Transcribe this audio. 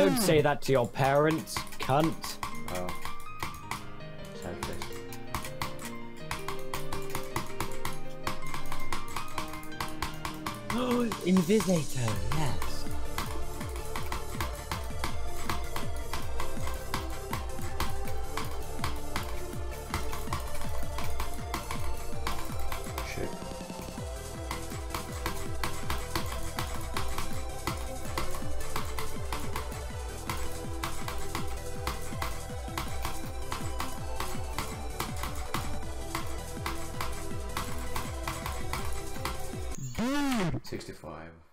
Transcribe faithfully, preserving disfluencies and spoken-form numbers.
Don't say that to your parents, cunt. Oh. Selfish. Oh, Invisitor, yes. Shit. sixty-five.